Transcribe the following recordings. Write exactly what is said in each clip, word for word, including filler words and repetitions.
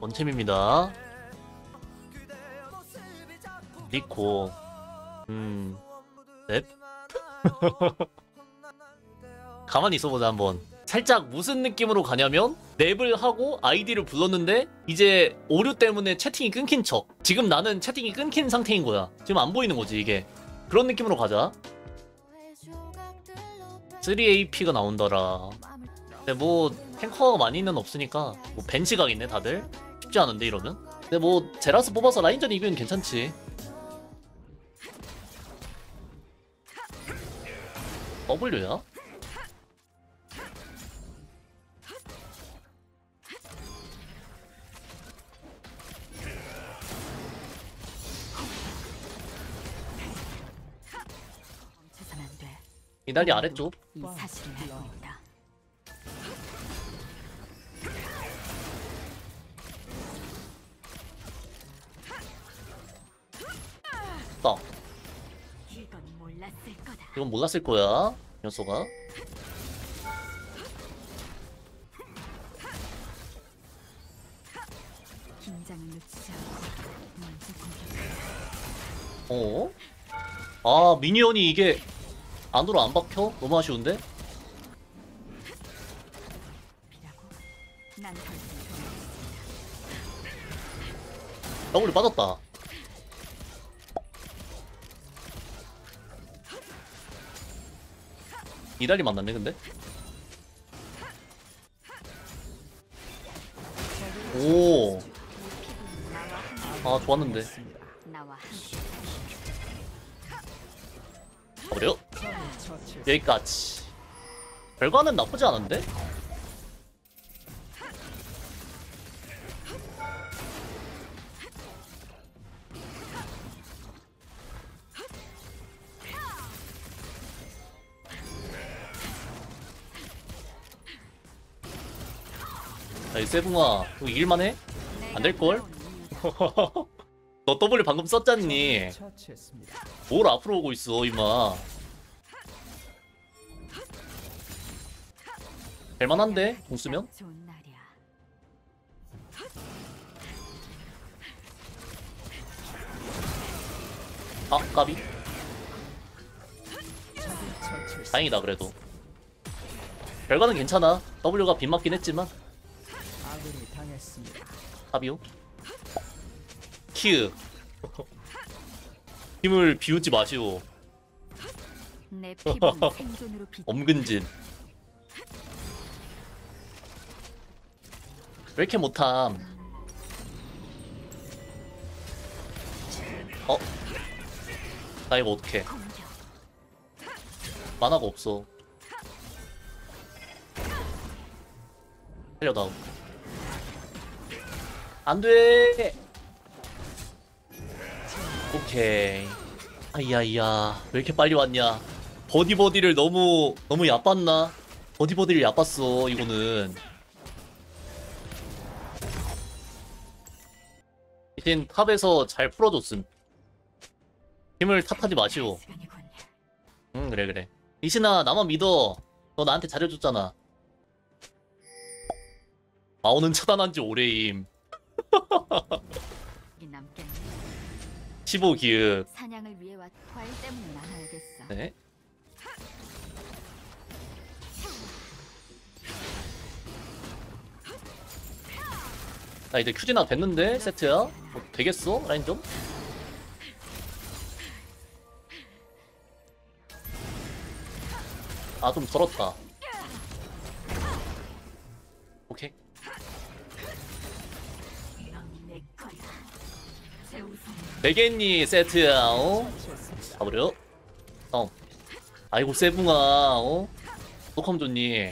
원챔입니다. 리코. 음. 넵. 가만히 있어보자 한번. 살짝 무슨 느낌으로 가냐면 랩을 하고 아이디를 불렀는데 이제 오류 때문에 채팅이 끊긴 척. 지금 나는 채팅이 끊긴 상태인 거야. 지금 안 보이는 거지 이게. 그런 느낌으로 가자. 쓰리 에이피가 나온다라. 근데 뭐 탱커가 많이는 없으니까 뭐 벤시각 있네 다들. 쉽지 않은데 이러면. 근데 뭐 제라스 뽑아서 라인전 이기면 괜찮지. W야? 이달리 아래쪽. 이 사실을 알고 있다. 딱. 이건 몰랐을 거다. 이건 몰랐을 거야 녀석아. 긴장을 놓치지 않고 먼저 공격. 어? 아 미니언이 이게 안으로 안 박혀? 너무 아쉬운데? 비라고? 난 벌써 W 빠졌다. 이달리 만났네 근데? 오. 아 좋았는데. 나와 그래요? 여기까지. 결과는 나쁘지 않은데? 야, 이 세붕아, 이거 이길만해? 안 될걸? 너 W 방금 썼잖니? 뭘 앞으로 오고 있어, 임마. 될만한데? 공 쓰면? 좋은 날이야. 아, 까비. 다행이다, 그래도. 결과는 괜찮아. W가 빗맞긴 했지만. 까비요. 큐. 힘을 비웃지 마시오. 내 피부는 생존으로 빛. 엄근진. 왜 이렇게 못함? 어? 나 이거 어떡해. 만화가 없어. 살려다오. 안돼. 오케이. 아이야이야. 왜 이렇게 빨리 왔냐? 버디버디를 너무 너무 얕봤나? 버디버디를 얕봤어 이거는. 대신 탑에서 잘 풀어줬음. 힘을 탓하지 마시오. 응 그래 그래. 이신아 나만 믿어. 너 나한테 잘해줬잖아. 마오는 차단한 지 오래임. 십오 기획. 사냥을 위해 왔. 과일 때문은 안 알겠어. 네. 나 이제 큐지나 됐는데 세트야? 뭐 되겠어? 라인 좀? 아 좀 덜었다. 오케이. 되겠니 세트야 어? 가버려. 어. 아이고 세붕아 어? 녹함 좋니?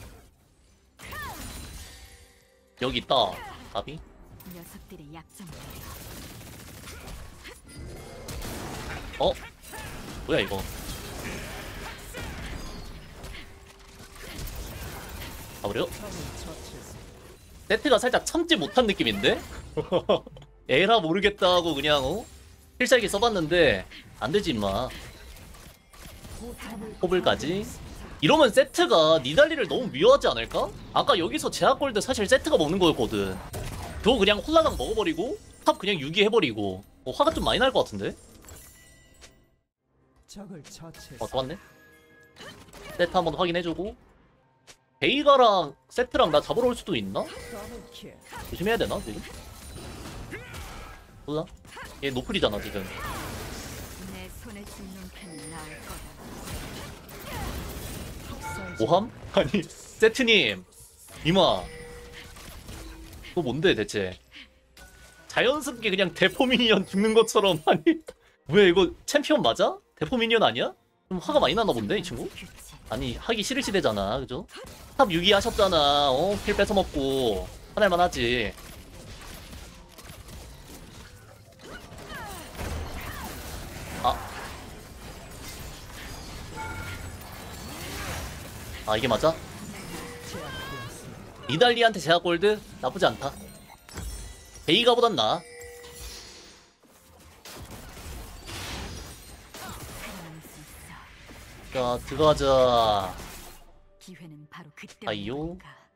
여기 있다. 가비? 녀석들의 약점을 어? 뭐야 이거? 가버려? 세트가 살짝 참지 못한 느낌인데? 에라 모르겠다 하고 그냥 어? 필살기 써봤는데 안되지 임마. 호블까지. 이러면 세트가 니달리를 너무 미워하지 않을까? 아까 여기서 제약골드 사실 세트가 먹는 거였거든. 저 그냥 홀라당 먹어버리고 탑 그냥 유기해버리고 어, 화가 좀 많이 날 것 같은데? 적을 처치. 어 좋았네. 세트 한번 확인해주고 베이가랑 세트랑 나 잡으러 올 수도 있나? 더블킬. 조심해야 되나 지금? 몰라. 얘 노플이잖아 지금. 내 손에 죽는 편이 나을 거다. 모함? 아니 세트님 이마 그거 뭔데 대체? 자연스럽게 그냥 대포 미니언 죽는 것처럼 아니 왜 이거 챔피언 맞아? 대포 미니언 아니야? 좀 화가 많이 나나 본데 이 친구? 아니 하기 싫을 시대잖아 그죠? 탑 유기 하셨잖아 어? 킬 뺏어먹고 화날만 하지. 아. 아 이게 맞아? 이달리한테 제약 골드? 나쁘지 않다. 베이가보단 나아. 살아남을 수 있어. 자 들어가자. 기회는 바로 그때. 아이요.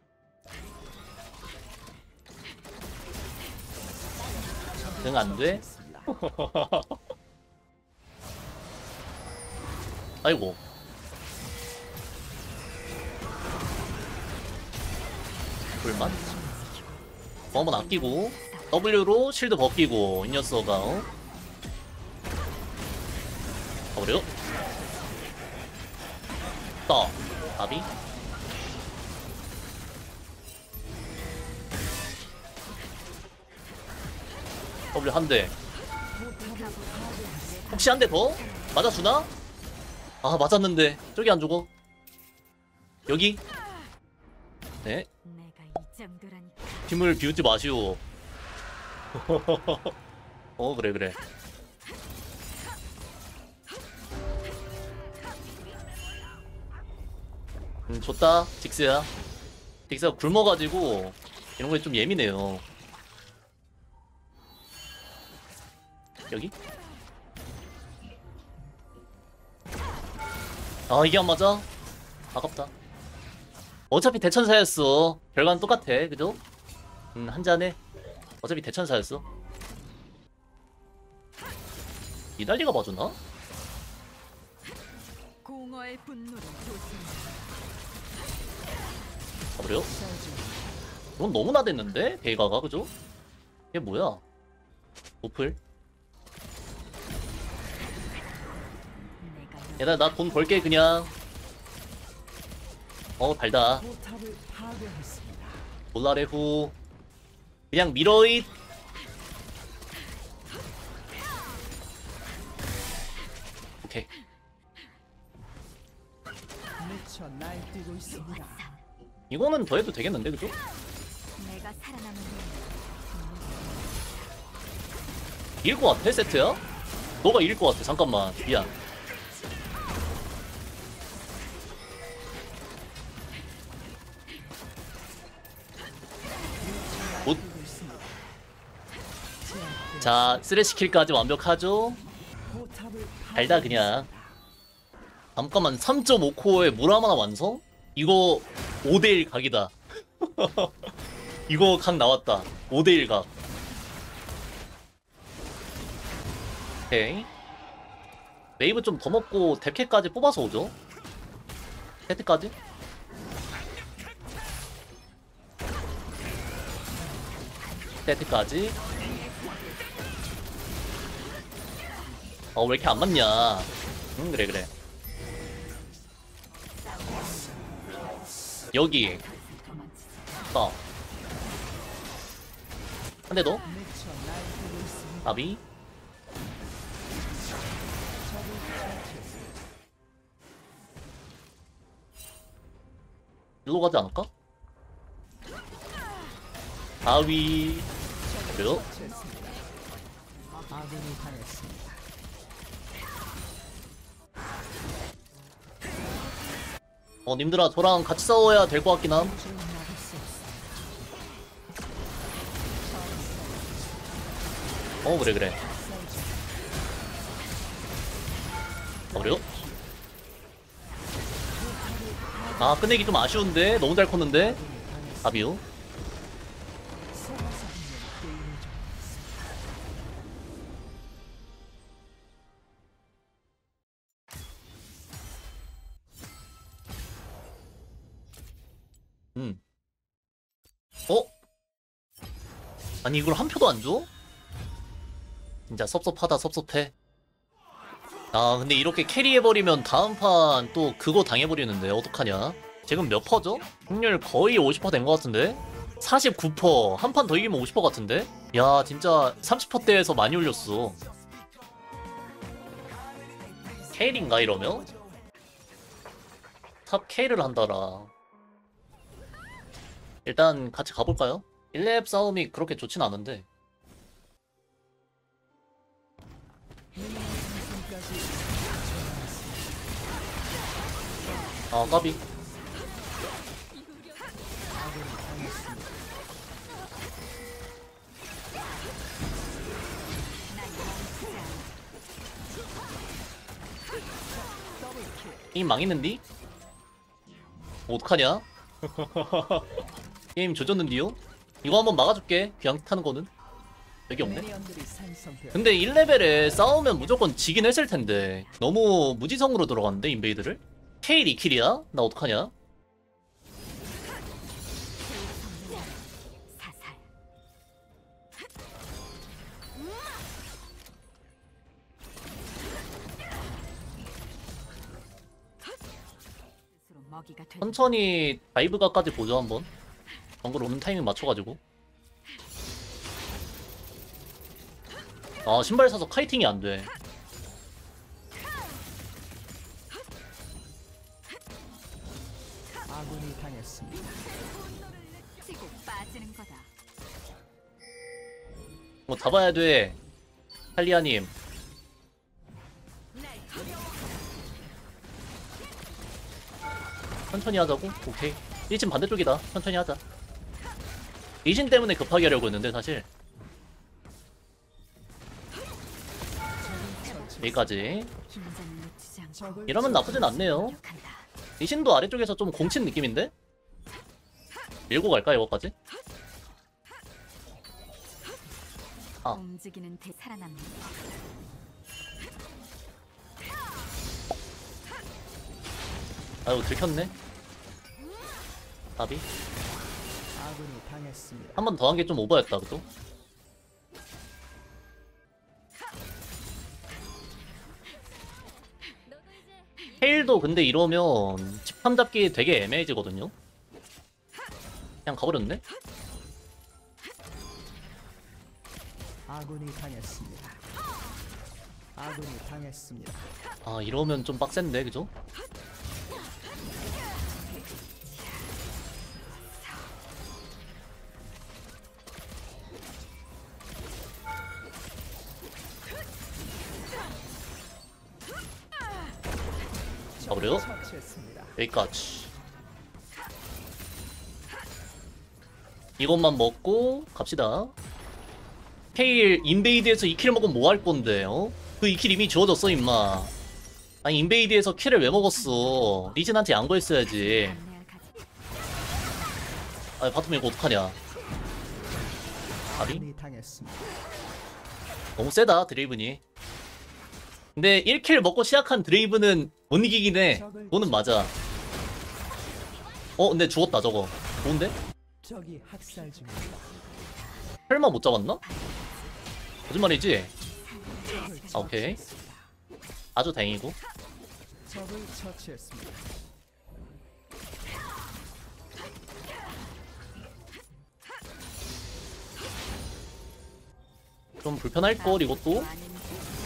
응 안돼? 아이고 불만? 뭐 한번 아끼고 W로 실드 벗기고 이 녀석아 어? 가버려. 떠 답이 W 한 대. 혹시 한 대 더? 맞아주나? 아 맞았는데 저기 안 죽어. 여기 네 내가 이 정도라니까. 힘을 비우지 마시오. 어 그래 그래. 음 좋다 직스야. 직스가 굶어가지고 이런 거에 좀 예민해요. 여기? 아 이게 안 맞아? 아깝다. 어차피 대천사였어. 결과는 똑같아 그죠? 음 한잔해. 어차피 대천사였어. 이달리가 봐주나? 공허의 분노를 조심. 가버려. 이건 너무 나댔는데? 베이가가 그죠? 이게 뭐야? 노플? 내가 얘들아 나 돈 벌게 그냥. 어 달다. 포탑을 파괴했습니다. 몰라레후 그냥 밀어잇. 오케이. 미쳐 날뛰고 있습니다. 이거는 더 해도 되겠는데 그죠? 내가 살아남은 이길 것 같아 세트야? 너가 이길 것 같아. 잠깐만 미안. 못. 자 쓰레쉬 킬까지 완벽하죠? 포탑을 달다 그냥. 잠깐만 삼 점 오 코어에 무라마나 완성? 이거 오 대 일 각이다. 이거 각 나왔다. 오 대 일 각. 오케이. 웨이브 좀 더 먹고 뎁캐까지 뽑아서 오죠. 세트까지. 세트까지. 어 왜 이렇게 안 맞냐. 응 그래 그래. 여기 어. 한 대 더. 미쳐 날뛰고 있습니다. 나비. 일로 가지 않을까? 바위. 그래요? 처치했습니다. 아군이 당했습니다. 어 님들아 저랑 같이 싸워야 될 것 같긴 함. 도저히 막을 수 없습니다. 어 그래 그래. 어 그래요? 아 끝내기 좀 아쉬운데 너무 잘 컸는데. 아비요. 응. 어? 아니 이걸 한 표도 안 줘? 진짜 섭섭하다 섭섭해. 아 근데 이렇게 캐리해버리면 다음 판 또 그거 당해버리는데 어떡하냐. 지금 몇 퍼죠? 확률 거의 오십 퍼센트 된 것 같은데? 사십구 퍼센트. 한 판 더 이기면 오십 퍼센트 같은데? 야 진짜 삼십 퍼센트대에서 많이 올렸어. 케일인가 이러면? 탑 K를 한다라. 일단 같이 가볼까요? 일 렙 싸움이 그렇게 좋진 않은데. 아 까비. 게임 망했는디? 어떡하냐? 게임 조졌는디요? 이거 한번 막아줄게. 그냥 타는 거는 여기 없네. 근데 일 레벨에 싸우면 무조건 지긴 했을 텐데 너무 무지성으로 들어갔는데 인베이드를? 케일 이 킬이야? 나 어떡하냐? 사살. 스스로 먹이가 되. 천천히 다이브가까지 보죠 한번. 정글 오는 타이밍 맞춰가지고. 아 신발 사서 카이팅이 안돼. 아군이 당했습니다. 치고 빠지는 거다. 뭐 잡아야 돼 탈리아님. 천천히 하자고? 오케이. 리신 반대쪽이다. 천천히 하자. 리신 때문에 급하게 하려고 했는데 사실. 여기까지. 긴장을 놓치지 않고 이러면 나쁘진 않네요. 노력한다. 리신도 아래쪽에서 좀 공친 느낌인데? 밀고 갈까 이거까지? 아. 움직이는 대 살아남는 아이고 들켰네. 나비. 아군이 당했습니다. 한 번 더 한 게 좀 오버였다 그죠? 헤일도 근데 이러면 집탐 잡기 되게 애매해지거든요? 그냥 가버렸네? 아군이 당했습니다. 아군이 당했습니다. 아 이러면 좀 빡센데 그죠? 가버려? 처치했습니다. 여기까지. 이것만 먹고 갑시다. 케일 인베이드에서 이 킬 먹으면 뭐 할 건데 어? 그 이 킬 이미 주어졌어 임마. 아니 인베이드에서 킬을 왜 먹었어. 리진한테 양보했어야지. 안내할 가지. 아 바텀 이거 어떡하냐. 아비? 아군이 당했습니다. 너무 세다 드레이븐이. 근데 일 킬 먹고 시작한 드레이븐은 못 이기긴 해. 그거는 맞아. 어 근데 죽었다 저거. 좋은데? 적이 학살 중입니다. 설마 못 잡았나? 거짓말이지? 아, 오케이. 아주 다행이고. 적을 처치했습니다. 좀 불편할걸 이것도? 많은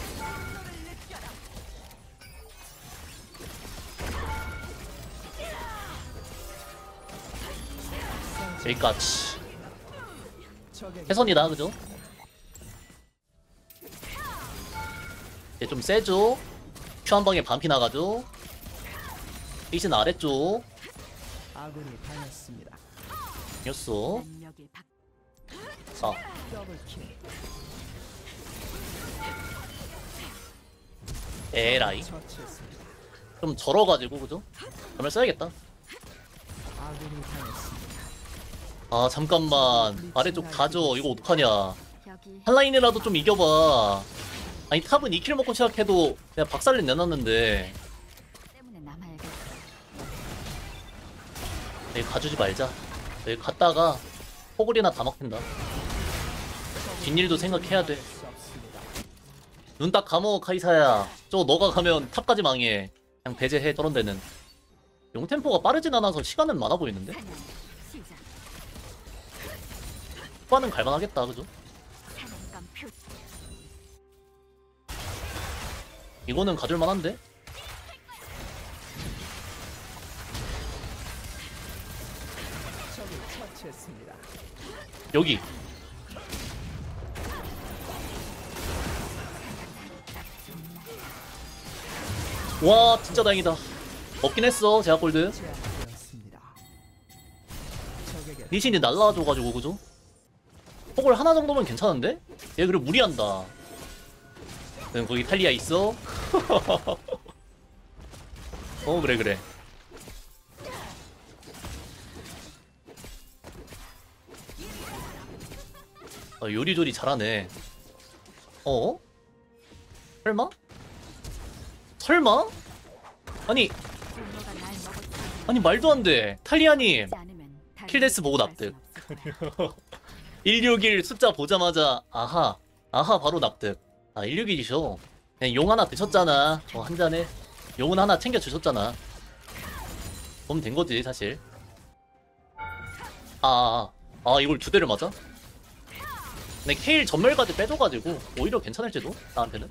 여기까지. 적에게 최선이다 그죠? 얘 좀 세죠? 큐 한 방에 반피 나가죠? 리신 아래쪽 아군이 당했습니다. 였어. 능력을 박. 자 더블킬. 에라이 처치했습니다. 좀 절어가지고 그죠? 정말 써야겠다. 아군이 당했습니다. 아 잠깐만 아래쪽 다져. 이거 어떡하냐. 여기 한 라인이라도 좀 이겨봐. 아니 탑은 이 킬 먹고 시작해도 내가 박살내 내놨는데. 때문에 남아야겠어. 내 가주지 말자. 여기 갔다가 포글이나 다 막힌다. 뒷일도 생각해야 돼. 눈 딱 감어 카이사야. 저 너가 가면 탑까지 망해. 그냥 배제해 저런 데는. 용 템포가 빠르진 않아서 시간은 많아 보이는데? 사냥 시작. 후반은 갈만하겠다 그죠? 사냥감 표. 이거는 가줄만한데? 적을 처치했습니다. 여기 와 진짜 다행이다. 없긴 했어 제약골드. 제압되었습니다. 적에게 리신이 날라와줘가지고 그죠? 폭을 하나 정도면 괜찮은데? 얘 그리고 무리한다. 응 거기 탈리아 있어? 어 그래 그래. 아, 요리조리 잘하네. 어? 설마? 설마? 아니 분노가 날 먹었지 아니 말도 안 돼. 탈리아님 않으면 다른 킬데스 보고 할 납득. 순 없을 거야. 일육일 숫자 보자마자 아하 아하 바로 납득. 아 일육일이셔. 그냥 용 하나 드셨잖아. 어, 한 잔에 용은 하나 챙겨 주셨잖아. 그럼 된 거지 사실. 아, 아, 아 이걸 두 대를 맞아? 근데 케일 전멸까지 빼줘가지고 오히려 괜찮을지도 나한테는.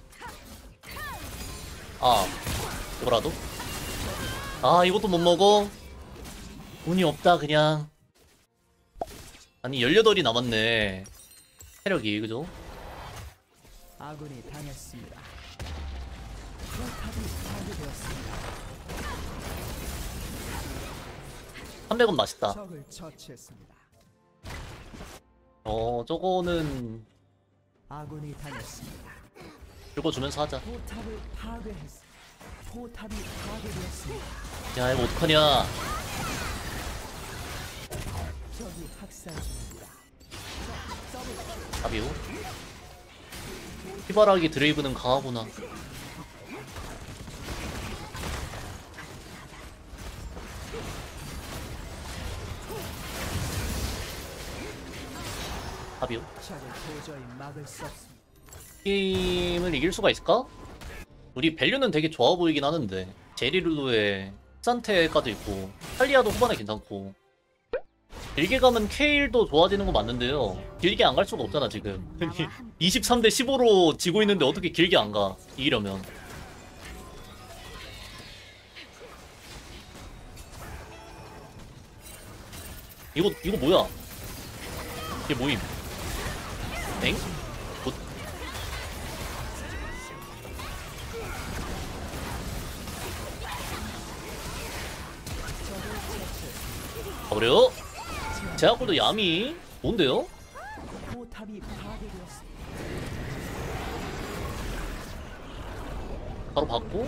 아 이거라도. 아 이것도 못 먹어. 운이 없다 그냥. 아니 열여덟이 남았네 체력이 그죠? 아군이 당했습니다. 포탑이 파괴되었습니다. 삼백 원 맛있다. 적을 처치했습니다. 어 저거는 아군이 당했습니다. 긁어주면서 하자. 포탑을 파괴했습니다. 포탑이 파괴되었습니다. 야 이거 어떡하냐. 적이 학살 중입니다. 가비오 피바라기 드레이브는 강하구나. 가비오 적을 도저히 막을 수 없습니다. 게임을 이길 수가 있을까? 우리 밸류는 되게 좋아 보이긴 하는데 제리룰루에 산테까지 있고 탈리아도 후반에 괜찮고 길게 가면 케일도 좋아지는 거 맞는데요 길게 안 갈 수가 없잖아 지금. 나와 함께 이십삼 대 십오로 지고 있는데 어떻게 길게 안 가 이기려면. 이거 이거 뭐야 이게 뭐임. 엥? 뭐... 아 그래요? 제약골도 야미 뭔데요? 포탑이 파괴되었습니다. 바로 받고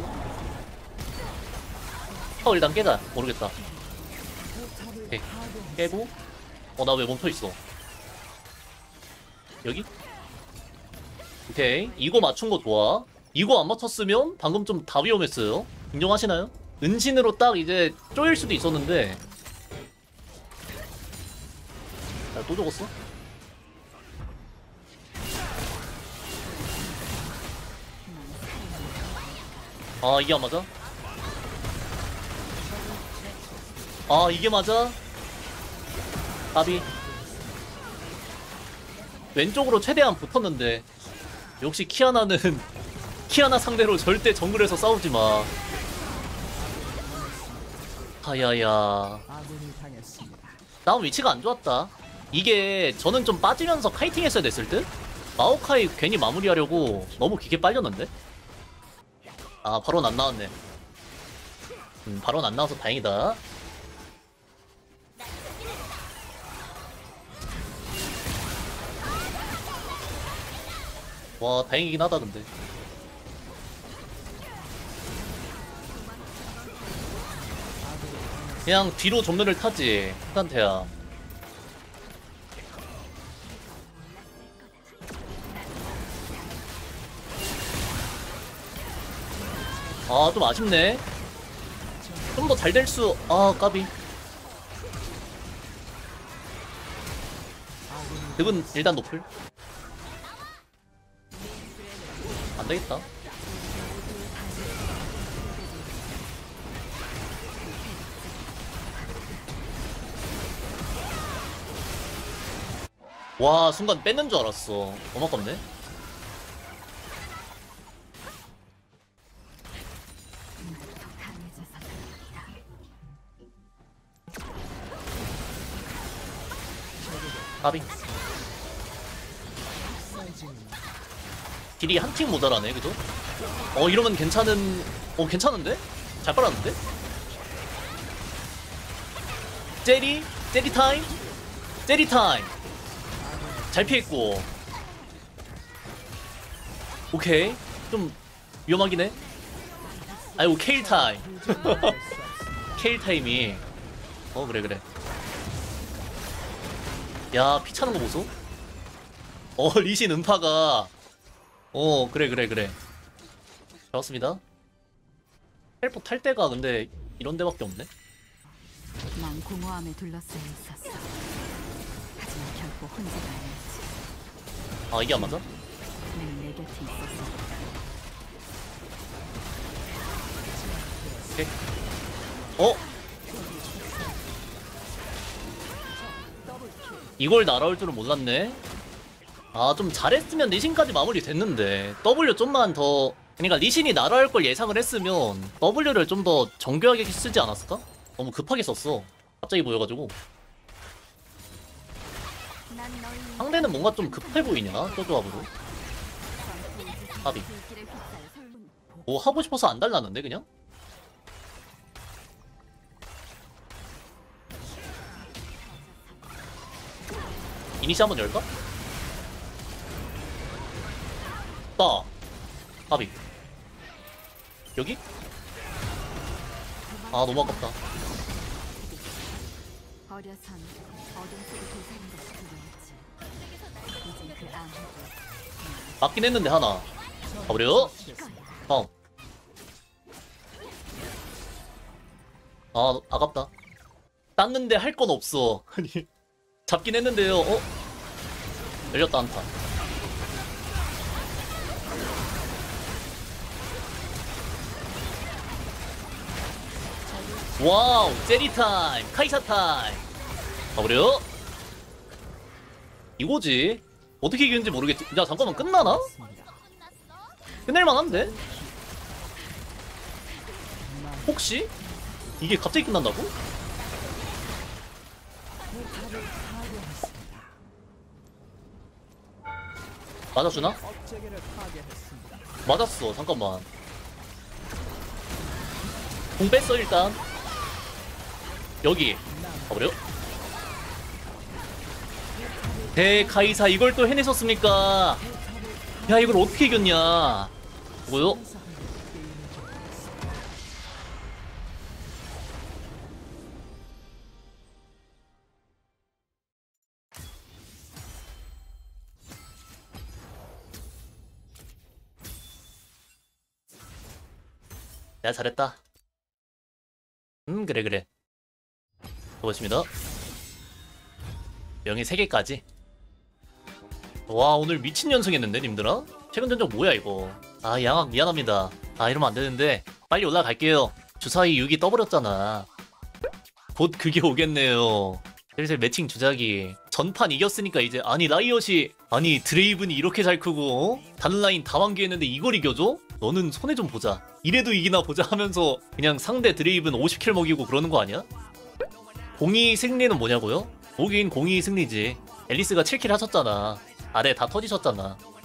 어 일단 깨자. 모르겠다. 포탑을 오케이. 파괴했습니다. 깨고 어 나 왜 멈춰있어 여기? 오케이 이거 맞춘 거 좋아. 이거 안 맞췄으면 방금 좀 다 위험했어요. 인정하시나요? 은신으로 딱 이제 쪼일 수도 있었는데. 야, 또 죽었어? 아 이게 안 맞아? 아 이게 맞아? 까비 왼쪽으로 최대한 붙었는데 역시 키아나는 키아나 상대로 절대 정글에서 싸우지마. 하야야 아군이 당했습니다. 나온 위치가 안 좋았다. 이게 저는 좀 빠지면서 카이팅 했어야 됐을 듯? 마오카이 괜히 마무리하려고 너무 기게 빨렸는데? 아 바로는 안 나왔네. 음 바로는 안 나와서 다행이다. 와 다행이긴 하다 근데. 그냥 뒤로 전면을 타지 한테야. 아 좀 아쉽네. 좀 더 잘 될 수. 아 까비. 득은 일단 노플. 안되겠다. 와 순간 뺏는 줄 알았어. 너무 아깝네. 까비. 딜이 한 팀 모자라네, 그죠? 어 이러면 괜찮은. 어 괜찮은데? 잘 빨았는데? 제리? 제리 타임? 제리 타임! 잘 피했고. 오케이. 좀 위험하긴 해. 아이고 케일 타임. 케일 타임이. 어 그래 그래. 야 피 차는 거 보소? 어 리신 음파가. 어 그래 그래 그래. 좋았습니다. 헬포 탈 때가 근데 이런 데밖에 없네. 난 공허함에 둘러싸여 있었어. 하지만 결코 혼자가 아니었지. 아 이게 안 맞아? 난 내 곁에 있었어. 오케이. 어? 이걸 날아올 줄은 몰랐네. 아 좀 잘했으면 리신까지 마무리 됐는데 W 좀만 더. 그러니까 리신이 날아올 걸 예상을 했으면 W를 좀 더 정교하게 쓰지 않았을까? 너무 급하게 썼어. 갑자기 보여가지고. 난 너희 상대는 뭔가 좀 급해 보이냐? 저 조합으로. 합이. 불길에 휩싸여 설문. 뭐 하고 싶어서 안 달랐는데 그냥? 이니시 한번 열까? 따 합이. 여기? 아 너무 아깝다. 어려선 어둠 속에 도사는 것이 두려웠지. 이제 그 아무도 맞긴 했는데 하나. 가버려. 다음. 아 아깝다. 땄는데 할 건 없어. 아니 잡긴 했는데요. 어? 열렸다 안타. 와우 제리 타임 카이사 타임. 가버려. 이거지. 어떻게 이겼는지 모르겠지. 야 잠깐만 끝나나? 끝낼만한데? 혹시? 이게 갑자기 끝난다고? 맞아주나? 업체계를 파괴했습니다. 맞았어. 잠깐만. 공 뺐어 일단. 여기 가버려. 대카이사 이걸 또 해내셨습니까? 야 이걸 어떻게 이겼냐. 뭐요? 야 잘했다. 음 그래 그래. 고맙습니다. 명예 세 개까지. 와 오늘 미친 연승했는데 님들아? 최근 전적 뭐야 이거. 아 양악 미안합니다. 아 이러면 안되는데 빨리 올라갈게요. 주사위 육 이 떠버렸잖아. 곧 그게 오겠네요. 슬슬 매칭 주자기. 전판 이겼으니까 이제 아니 라이엇이 아니 드레이븐이 이렇게 잘 크고 어? 다른 라인 다 완기했는데 이걸 이겨줘? 너는 손해 좀 보자. 이래도 이기나 보자 하면서 그냥 상대 드레이븐 오십 킬 먹이고 그러는 거 아니야? 공이 승리는 뭐냐고요? 보긴 공이 승리지. 앨리스가 칠 킬 하셨잖아. 아래 다 터지셨잖아.